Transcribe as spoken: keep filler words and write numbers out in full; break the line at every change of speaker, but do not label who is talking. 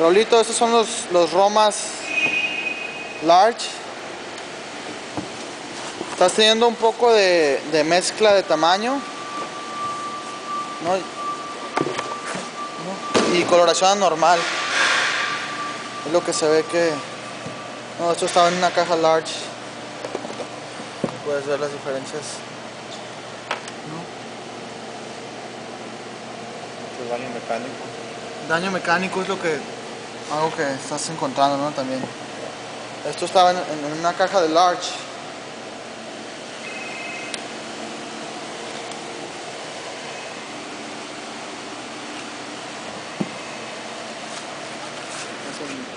Raulito, estos son los, los Romas Large. Estás teniendo un poco de, de mezcla de tamaño, ¿no? ¿no? Y coloración anormal. Es lo que se ve que... No, esto estaba en una caja large. Puedes ver las diferencias. ¿No?
Este es daño mecánico.
Daño mecánico es lo que... algo que estás encontrando, ¿no? También. Esto estaba en, en una caja de large. Eso